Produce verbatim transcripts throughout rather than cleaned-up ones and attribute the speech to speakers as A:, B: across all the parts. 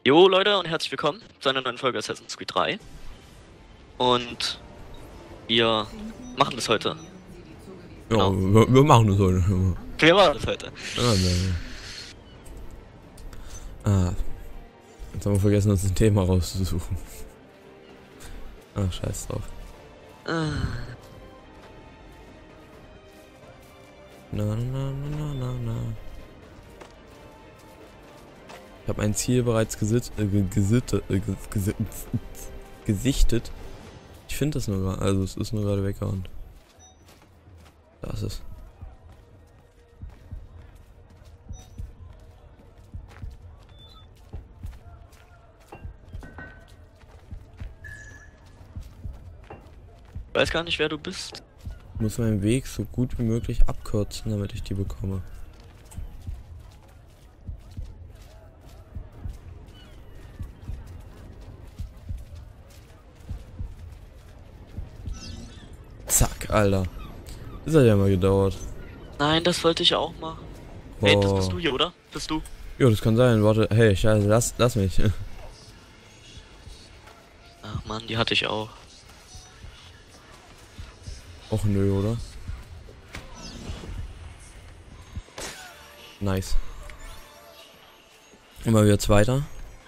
A: Jo Leute und herzlich willkommen zu einer neuen Folge Assassin's Creed drei. Und wir machen das heute.
B: Ja,
A: Genau.
B: wir, wir machen das heute.
A: Wir machen das heute.
B: Ah, ne. Ah, jetzt haben wir vergessen, uns ein Thema rauszusuchen. Ach, scheiß drauf.
A: Ah.
B: Na, na, na, na, na, na. Ich habe ein Ziel bereits gesit äh, gesitte, äh, gesi gesichtet. Ich finde das nur gerade, also es ist nur gerade weggehauen. Da ist es.
A: Ich weiß gar nicht, wer du bist.
B: Ich muss meinen Weg so gut wie möglich abkürzen, damit ich die bekomme. Zack, Alter. Das hat ja mal gedauert.
A: Nein, das wollte ich auch machen. Hey, das
B: Oh.
A: bist du hier, oder? Bist du?
B: Ja, das kann sein. Warte, hey, scheiße, lass, lass mich.
A: Ach man, die hatte ich auch.
B: Och nö, oder? Nice. Immer wieder Zweiter.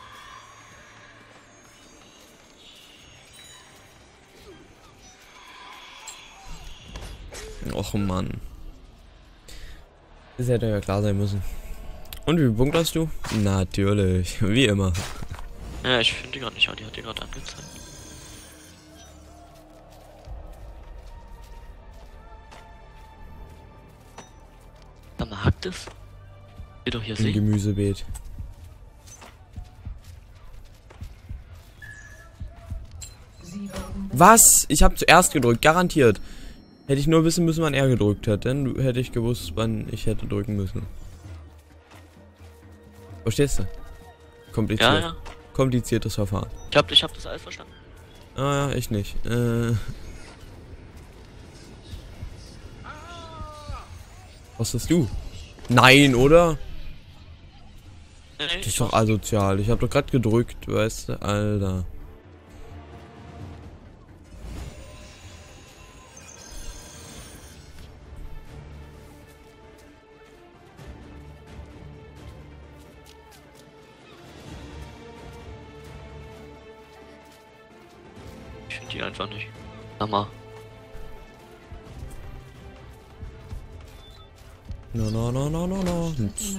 B: Och Mann. Das hätte ja klar sein müssen. Und wie viel Punkte hast du? Natürlich, wie immer.
A: Ja, ich finde die gerade nicht, aber die hat die gerade angezeigt. Sag mal, hackt es? Ihr doch hier
B: Ein
A: sehen.
B: Gemüsebeet. Was? Ich habe zuerst gedrückt, garantiert. Hätte ich nur wissen müssen, wann er gedrückt hat, dann hätte ich gewusst, wann ich hätte drücken müssen. Verstehst du? Kompliziert.
A: Ja, ja.
B: Kompliziertes Verfahren.
A: Ich hab, ich hab das alles verstanden.
B: Ah ja, ich nicht. Äh. Was hast du? Nein, oder?
A: Nee, nee,
B: Das
A: ich
B: ist doch
A: mach's.
B: asozial. Ich habe doch gerade gedrückt, weißt du? Alter.
A: Ich finde die einfach nicht. Sag mal.
B: No, no, no, no, no, no.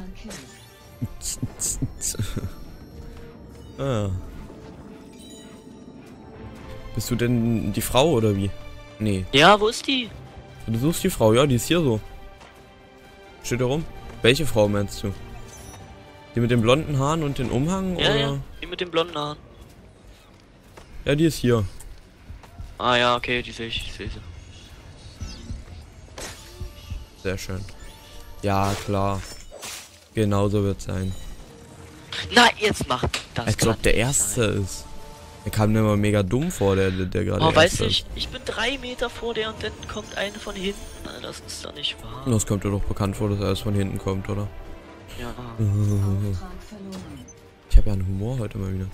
B: Ah. Bist du denn die Frau oder wie? Nee.
A: Ja, wo ist die?
B: Du suchst die Frau, ja, die ist hier so. Steht da rum. Welche Frau meinst du? Die mit den blonden Haaren und den Umhang?
A: Ja,
B: oder?
A: ja, die mit den blonden Haaren.
B: Ja, die ist hier.
A: Ah ja, okay, die sehe ich, ich sehe sie.
B: Sehr schön. Ja, klar. Genau so wird es sein.
A: Na, jetzt macht das.
B: Als
A: kann
B: ob der
A: nicht
B: Erste
A: sein.
B: ist. Er kam mir immer mega dumm vor, der, der, der gerade
A: Oh,
B: Erste
A: weißt du,
B: ist.
A: ich, ich bin drei Meter vor der und dann kommt eine von hinten. Alter, das ist doch nicht wahr.
B: Das kommt dir doch bekannt vor, dass er erst von hinten kommt, oder?
A: Ja.
B: Ich habe ja einen Humor heute mal wieder.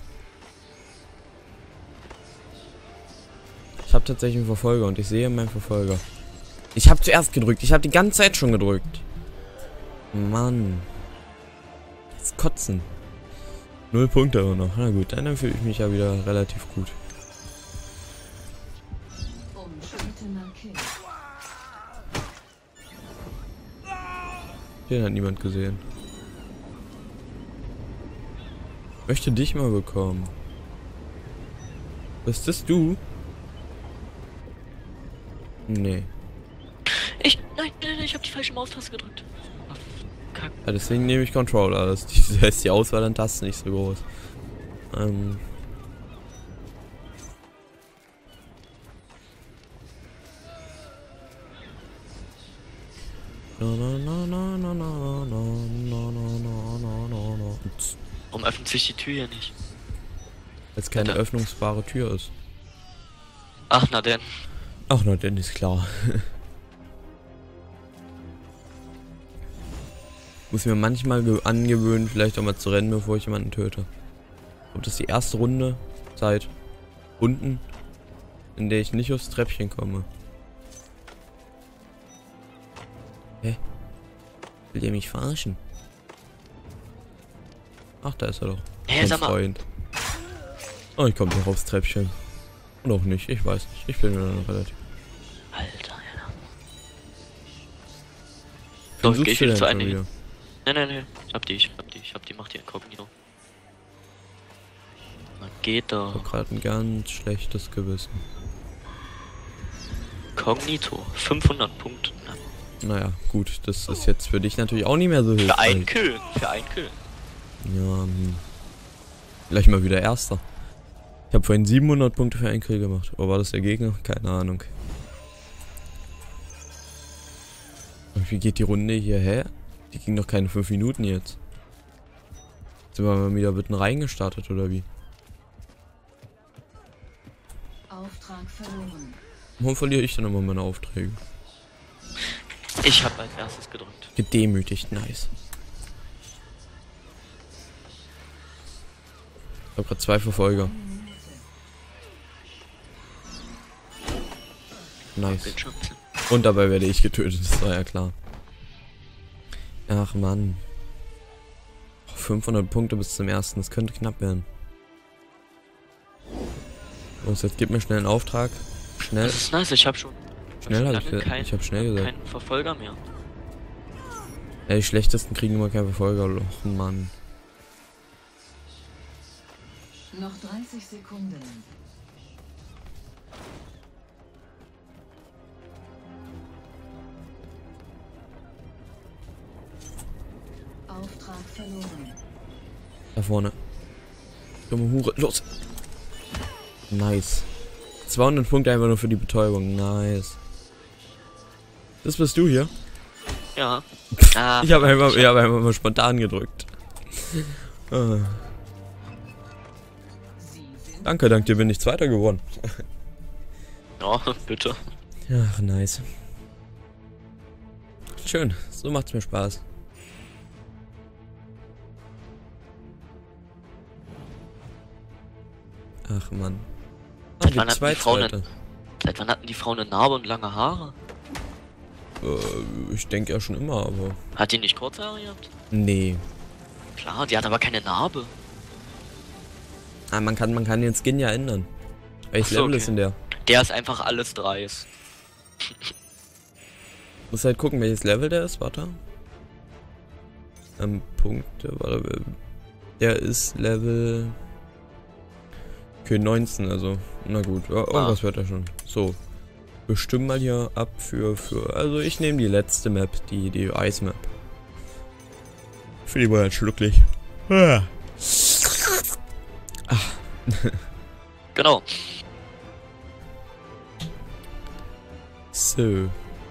B: Ich habe tatsächlich einen Verfolger und ich sehe meinen Verfolger. Ich habe zuerst gedrückt. Ich habe die ganze Zeit schon gedrückt. Mann. Das Kotzen. Null Punkte aber noch. Na gut, dann fühle ich mich ja wieder relativ gut. Den hat niemand gesehen. Möchte dich mal bekommen. Bist das du? Nee.
A: Ich, nein, nein, nein, ich habe die falsche Maustaste gedrückt. Ach, Kack.
B: Ja, deswegen nehme ich Controller. Das ist, da ist die Auswahl an Tasten nicht so groß. Ähm. No, no, no, no, no, no, no, no, no, no, no, no, no.
A: Warum öffnet sich die Tür hier nicht?
B: Weil es keine
A: Alter.
B: öffnungsbare Tür ist.
A: Ach, na denn.
B: Ach, na, denn ist klar. Muss mir manchmal ge- angewöhnen, vielleicht auch mal zu rennen, bevor ich jemanden töte. Ob das die erste Runde seit unten, in der ich nicht aufs Treppchen komme. Hä? Will ihr mich verarschen? Ach, da ist er doch.
A: Hä,
B: Mein
A: sag mal.
B: Freund. Oh, ich komme doch aufs Treppchen. Noch nicht, ich weiß nicht. Ich bin mir noch relativ.
A: Alter, ja.
B: Wen
A: So,
B: suchst
A: geh ich
B: du
A: wieder
B: denn
A: zu
B: schon
A: einigen.
B: wieder?
A: Nein, nein, nein. Ich hab die, ich hab die, ich hab die, mach die inkognito. Na, geht
B: Ich
A: doch.
B: hab gerade ein ganz schlechtes Gewissen.
A: Kognito. fünfhundert Punkte. Na,
B: Naja, gut, das ist jetzt für dich natürlich auch nicht mehr so hilfreich.
A: für einen Kill. Für einen Kill.
B: Ja, hm. Gleich mal wieder Erster. Ich habe vorhin siebenhundert Punkte für einen Kill gemacht. Oder war das der Gegner? Keine Ahnung. Und wie geht die Runde hierher? Die ging doch keine fünf Minuten jetzt. Sind wir mal wieder mitten reingestartet oder wie?
C: Auftrag verloren.
B: Warum verliere ich dann immer meine Aufträge?
A: Ich hab als erstes gedrückt.
B: Gedemütigt, nice. Ich habe gerade zwei Verfolger. Nice.
A: Bildschirmchen.
B: Und dabei werde ich getötet, das war ja klar. Ach Mann. fünfhundert Punkte bis zum ersten, das könnte knapp werden. Los, jetzt gib mir schnell einen Auftrag. Schnell.
A: Das ist nice, ich hab schon.
B: Schnell
A: schon
B: hab ich
A: lange
B: ge- ich hab schnell gesagt.
A: Keinen Verfolger mehr.
B: Ja, die schlechtesten kriegen immer keinen Verfolger. Och Mann.
C: Noch dreißig Sekunden. Auftrag verloren.
B: Da vorne. Dumme Hure. Los. Nice. zweihundert Punkte einfach nur für die Betäubung. Nice. Das bist du hier?
A: Ja. Ah,
B: Ich habe einfach, ich hab einfach mal spontan gedrückt. Ah. Danke, dank dir bin ich Zweiter geworden.
A: ja, bitte.
B: Ach, nice. Schön, so macht's mir Spaß. Ach, Mann. Ah,
A: Seit
B: die
A: wann hatten
B: zwei
A: die Frauen
B: Zweite.
A: Seit wann hatten die Frauen eine Narbe und lange Haare?
B: Äh, ich denke ja schon immer, aber...
A: Hat die nicht kurze Haare gehabt?
B: Nee.
A: Klar, die hat aber keine Narbe.
B: Ah, man kann, man kann den Skin ja ändern. Welches
A: Ach so,
B: Level
A: okay.
B: ist denn der?
A: Der ist einfach alles dreis.
B: Muss halt gucken, welches Level der ist, warte. Ähm, Punkte, warte. Der ist Level... Okay, neunzehn, also. Na gut, ja, irgendwas
A: Ah.
B: wird er schon. So. Bestimmen mal hier ab für, für... Also ich nehme die letzte Map, die, die Ice Map. Für die war halt schlucklich. Ah.
A: Genau.
B: So.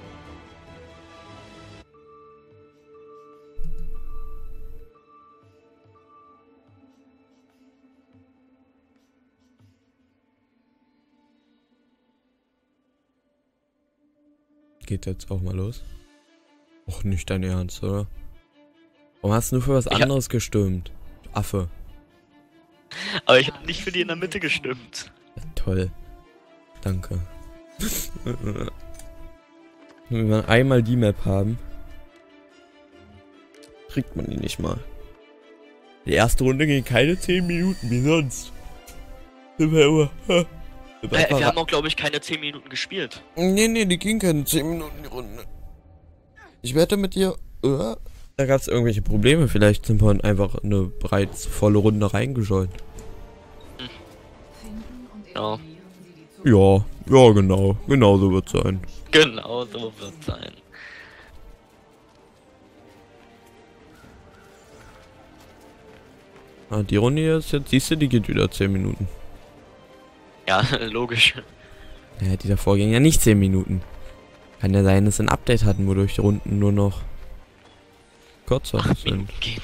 B: Geht jetzt auch mal los? Och, nicht dein Ernst, oder? Warum hast du nur für was
A: Ja.
B: anderes gestimmt? Du Affe.
A: Aber ich habe nicht für die in der Mitte gestimmt.
B: Ja, toll. Danke. Wenn wir einmal die Map haben, kriegt man die nicht mal. Die erste Runde ging keine zehn Minuten, wie sonst. Sind wir immer, ha, sind wir
A: Äh,
B: einfach
A: wir haben auch, glaube ich, keine zehn Minuten gespielt.
B: Nee, nee, die ging keine zehn Minuten die Runde. Ich wette mit dir, äh, da gab es irgendwelche Probleme. Vielleicht sind wir einfach eine bereits volle Runde reingescheut.
C: Finden und
A: Ja.
C: eliminieren Sie die
B: Ja, ja, genau. Genau so wird's sein.
A: Genau so wird sein.
B: Ah, die Runde hier ist jetzt, siehst du, die geht wieder zehn Minuten.
A: Ja, logisch.
B: Ja, die davor ging ja nicht zehn Minuten. Kann ja sein, dass sie ein Update hatten, wodurch die Runden nur noch kürzer
A: Acht
B: sind.
A: Minuten gehen.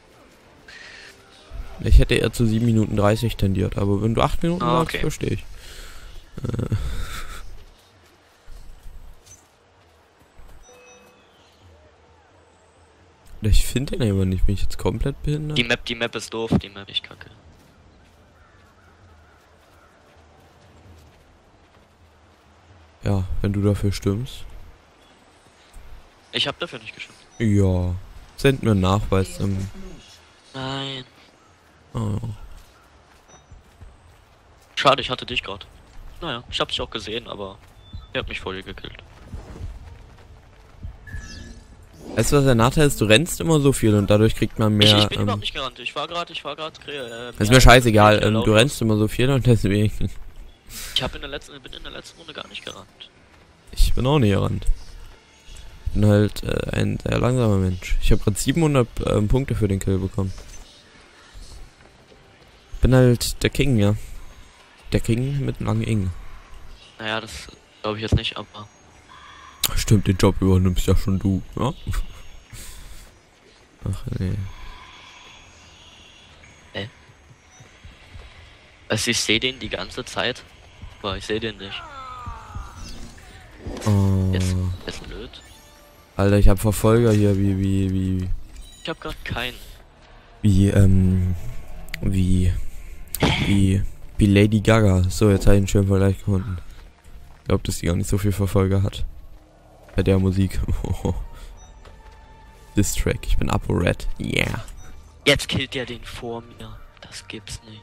B: Ich hätte eher zu sieben Minuten dreißig tendiert, aber wenn du acht Minuten
A: Ah,
B: sagst,
A: okay.
B: verstehe ich. Äh. Ich finde den aber nicht, bin ich jetzt komplett behindert?
A: Die Map, die Map ist doof, die Map ich kacke.
B: Ja, wenn du dafür stimmst.
A: Ich habe dafür nicht gestimmt.
B: Ja. Send mir einen Nachweis. Ähm,
A: Nein.
B: oh.
A: Schade, ich hatte dich gerade. Naja, ich habe dich auch gesehen, aber ihr habt mich vor dir gekillt.
B: Weißt du, was der Nachteil ist? Du rennst immer so viel und dadurch kriegt man mehr.
A: ich, ich bin
B: ähm,
A: überhaupt nicht gerannt. Ich war gerade, ich war gerade. Äh,
B: ist mir scheißegal. Ähm, du rennst immer so viel und deswegen.
A: Ich habe in der letzten, bin in der letzten Runde gar nicht gerannt.
B: Ich bin auch nicht gerannt. Ich bin halt äh, ein sehr langsamer Mensch. Ich habe gerade siebenhundert ähm, Punkte für den Kill bekommen. Bin halt der King, ja. Der King mit einem langen Ing.
A: Naja, das glaube ich jetzt nicht, aber.
B: Stimmt, den Job übernimmst ja schon du, ja? Ach nee.
A: Hä? Also ich sehe den die ganze Zeit, aber ich sehe den nicht.
B: Oh.
A: Jetzt, jetzt blöd.
B: Alter, ich hab Verfolger hier, wie, wie, wie,
A: Ich habe gerade keinen.
B: wie, ähm, wie, wie, wie Lady Gaga. So, jetzt habe ich einen schönen Vergleich gefunden. Ich glaube, dass die gar nicht so viel Verfolger hat. Bei der Musik. This Track, ich bin Apo Red. Yeah.
A: Jetzt killt der den vor mir. Das gibt's nicht.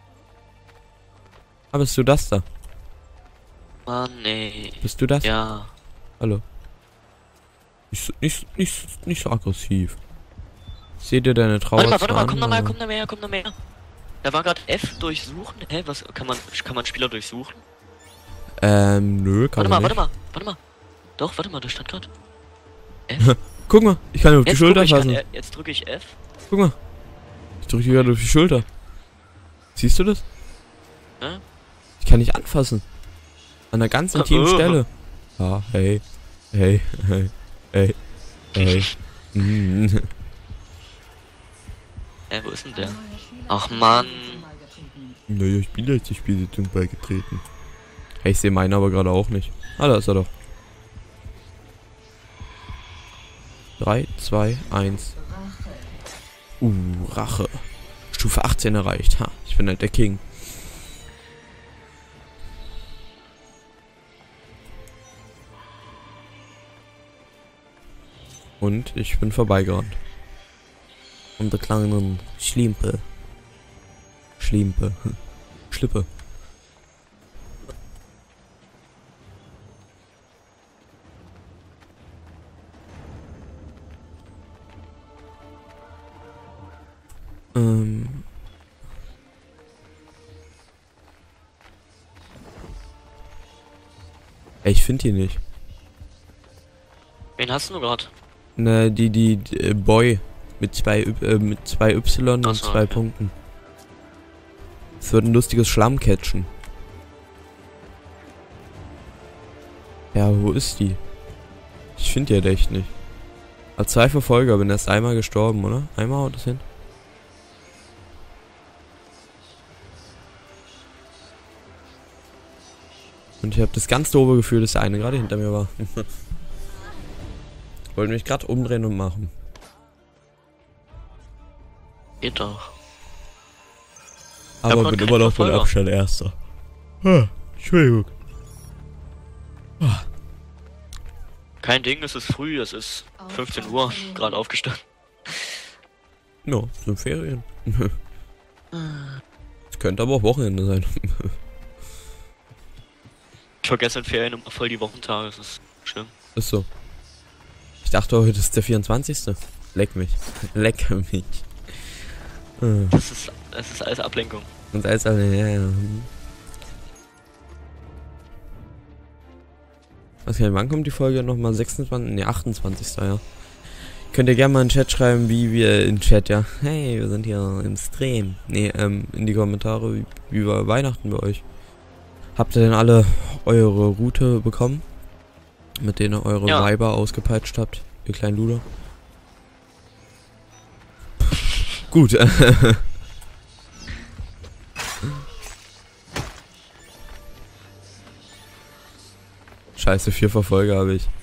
B: Ah, bist du das da?
A: Mann, ey.
B: Bist du das?
A: Ja.
B: Hallo. Nicht, so- nicht, nicht, nicht so aggressiv. Seht ihr deine Trauer?
A: Warte mal, warte mal,
B: an,
A: komm noch mal,
B: aber-
A: komm noch mehr, komm noch mehr. Da war gerade F durchsuchen. Hä, was kann man kann man Spieler durchsuchen?
B: Ähm, nö, kann
A: Warte
B: man
A: mal,
B: nicht.
A: warte mal, warte mal. Doch, warte mal, da stand gerade. F.
B: Guck mal, ich kann dir auf die
A: Jetzt
B: Schulter
A: drücke ich,
B: fassen.
A: äh, jetzt drücke ich F.
B: Guck mal. Ich drücke dir gerade auf die Schulter. Siehst du das?
A: Ja?
B: Ich kann nicht anfassen. An einer ganz intimen
A: Oh.
B: Stelle. Ja, hey. Hey, hey, hey, hey. Mm.
A: Äh, wo ist denn der? Ach Mann.
B: Naja, ich bin jetzt die Spielsitzung beigetreten. Hey, ich sehe meinen aber gerade auch nicht. Ah, da ist er doch. drei, zwei, eins. Uh, Rache. Stufe achtzehn erreicht. Ha, ich bin halt der King. Und ich bin vorbeigerannt. Und der kleinen Schlimpe. Schlimpe. Schlippe. Ähm. Ey, ich finde die nicht.
A: Wen hast du gerade?
B: Ne, die, die, die äh, Boy. Mit zwei, Y- äh, mit zwei Y
A: Ach
B: und
A: so,
B: zwei
A: okay.
B: Punkten. Es wird ein lustiges Schlammcatchen. Ja, wo ist die? Ich finde die halt echt nicht. Hat zwei Verfolger, bin erst einmal gestorben, oder? Einmal haut es hin. Und ich habe das ganz doofe Gefühl, dass der eine gerade hinter mir war. Wollte mich gerade umdrehen und machen.
A: Geht doch.
B: Aber
A: noch
B: bin
A: keinen
B: immer noch von
A: Verfolger.
B: Abstand Erster. Ah, Entschuldigung.
A: Kein Ding, es ist früh, es ist fünfzehn Uhr, gerade aufgestanden.
B: No, sind Ferien. Es könnte aber auch Wochenende sein.
A: Ich vergesse in Ferien immer voll die Wochentage, das ist schlimm.
B: Ist so. Ich dachte, heute ist der vierundzwanzigste. Leck mich. Leck mich. Ah.
A: Das ist, das ist alles Ablenkung.
B: Und als alle, ja, ja. Was kann ich, wann kommt die Folge nochmal? sechsundzwanzig, ne, achtundzwanzigsten ja. Könnt ihr gerne mal in den Chat schreiben, wie wir, in den Chat, ja. Hey, wir sind hier im Stream. Ne, ähm, in die Kommentare, wie, wie war Weihnachten bei euch? Habt ihr denn alle eure Route bekommen? Mit denen ihr eure
A: Ja.
B: Weiber ausgepeitscht habt, ihr kleinen Luder? Gut, Scheiße, vier Verfolger habe ich.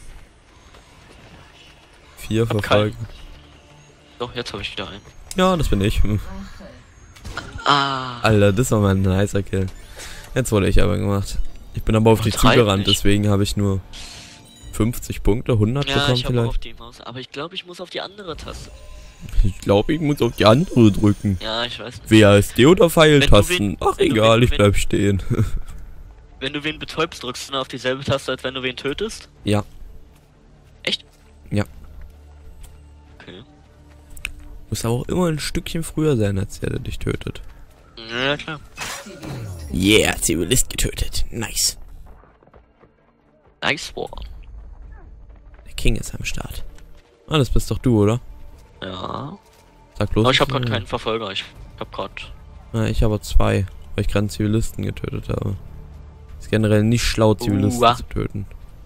B: Vier
A: Hab
B: Verfolger.
A: Doch, jetzt habe ich wieder einen.
B: Ja, das bin ich. Hm.
A: Ah,
B: Alter, das war mal ein nicer Kill. Jetzt wurde ich aber gemacht. Ich bin aber auf die
A: Übertreib
B: zugerannt,
A: nicht.
B: deswegen habe ich nur fünfzig Punkte, hundert
A: Ja,
B: bekommen
A: ich habe auch auf
B: vielleicht.
A: die Maus. Aber ich glaube, ich muss auf die andere Taste.
B: Ich glaube, ich muss auf die andere drücken.
A: Ja, ich weiß nicht.
B: W A S D oder Pfeiltasten?
A: Wenn du wen-
B: Ach
A: wenn du
B: egal,
A: wen-
B: ich
A: wenn-
B: bleib stehen.
A: Wenn du wen betäubst, drückst du dann auf dieselbe Taste, als wenn du wen tötest?
B: Ja.
A: Echt?
B: Ja.
A: Okay.
B: Muss aber auch immer ein Stückchen früher sein, als der, der dich tötet.
A: Ja, klar.
B: Yeah, Zivilist getötet. Nice.
A: Nice one.
B: Der King ist am Start. Ah, das bist doch du, oder?
A: Ja.
B: Sag bloß.
A: Aber ich habe
B: nicht
A: gerade
B: so.
A: keinen Verfolger. Ich habe gerade.
B: Ja, ich habe zwei, weil ich gerade einen Zivilisten getötet habe. Ist generell nicht schlau, Zivilisten
A: Uah.
B: zu töten.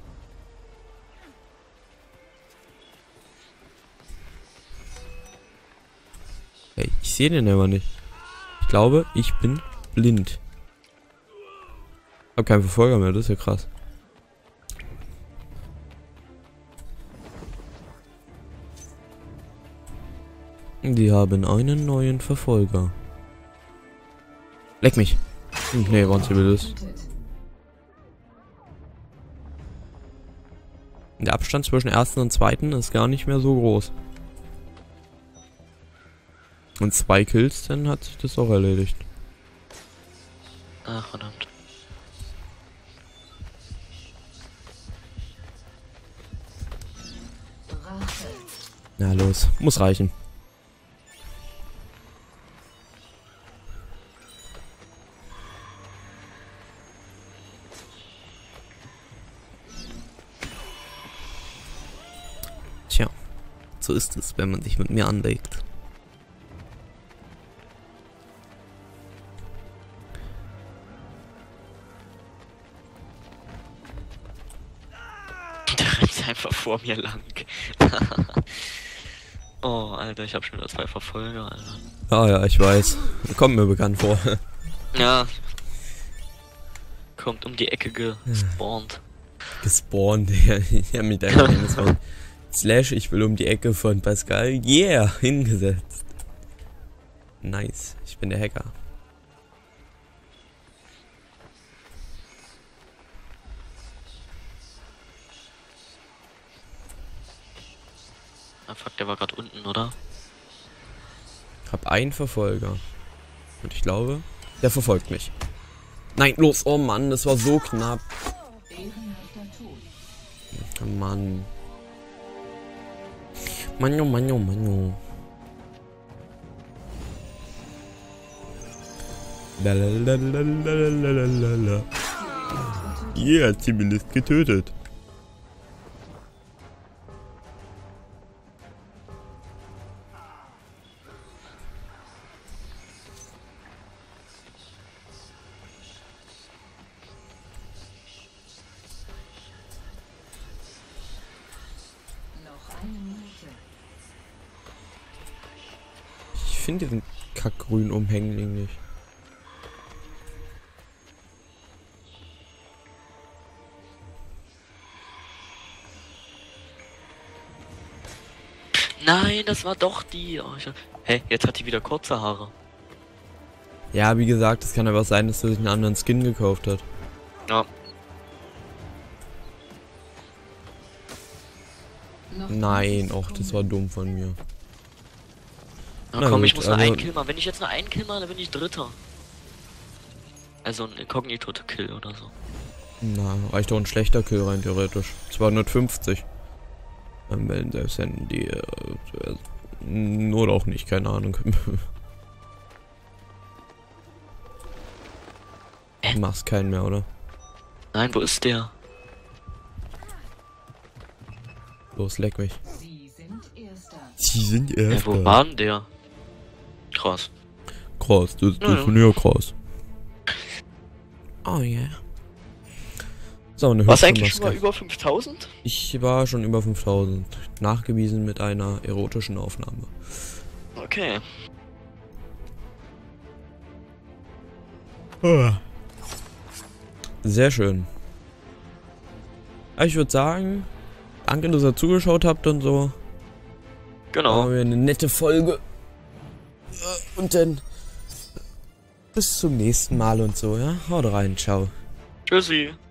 B: Hey, ich sehe den aber nicht. Ich glaube, ich bin blind. Hab keinen Verfolger mehr, das ist ja krass. Die haben einen neuen Verfolger. Leck mich. Hm, nee, war ein Zivilist.
C: Getötet.
B: Der Abstand zwischen ersten und zweiten ist gar nicht mehr so groß. Und zwei Kills, dann hat sich das auch erledigt.
A: Ach, verdammt.
C: Rache.
B: Na los, muss reichen. Tja, so ist es, wenn man sich mit mir anlegt.
A: Der rennt einfach vor mir lang. Oh, Alter, ich habe schon wieder zwei Verfolger, Alter.
B: Ah ja, ich weiß. Kommt mir bekannt vor.
A: Ja. Kommt um die Ecke gespawnt.
B: Gespawnt, ja, ich hab mich da kleines von Slash, ich will um die Ecke von Pascal. Yeah, hingesetzt. Nice, ich bin der Hacker.
A: Ah, fuck, der war gerade unten, oder?
B: Hab einen Verfolger. Und ich glaube, der verfolgt mich. Nein, los, oh Mann, das war so knapp.
C: Ehrenhafter Tod.
B: Oh Mann. Mann, oh Mann, oh Mann, oh. Lalalalalalala. Yeah, Zivilist getötet.
C: Noch eine Minute.
B: Ich finde diesen kackgrünen Umhängling nicht.
A: Nein, das war doch die. Oh, ich, hä, jetzt hat die wieder kurze Haare.
B: Ja, wie gesagt, es kann aber sein, dass er sich einen anderen Skin gekauft hat.
A: Ja.
C: Noch
B: Nein,
C: dreißig
B: och, das war
C: Sekunden.
B: dumm von mir.
A: Na
B: Na
A: komm,
B: gut,
A: ich muss nur
B: also-
A: einen Kill machen. Wenn ich jetzt nur einen Kill mache, dann bin ich Dritter. Also ein Inkognito-Kill oder so.
B: Na, reicht doch ein schlechter Kill rein theoretisch. zweihundertfünfzig. Dann melden selbst wenn die äh, äh, oder auch nicht, keine Ahnung.
A: Hä?
B: Du machst keinen mehr, oder?
A: Nein, wo ist der?
B: Los, leck mich.
C: Sie sind Erster.
B: Sie sind
A: Hä,
B: erst.
A: wo war denn der? Krass.
B: Krass, das, das
A: Ja,
B: ist
A: ja.
B: ja krass. Oh yeah. So, eine
A: Warst du
B: hübsche
A: eigentlich schon mal
B: Maske.
A: über fünftausend?
B: Ich war schon über fünftausend. Nachgewiesen mit einer erotischen Aufnahme.
A: Okay.
B: Sehr schön. Aber ich würde sagen, danke, dass ihr zugeschaut habt und so.
A: Genau.
B: Haben wir eine nette Folge. Und dann bis zum nächsten Mal und so, ja? Haut rein, ciao.
A: Tschüssi.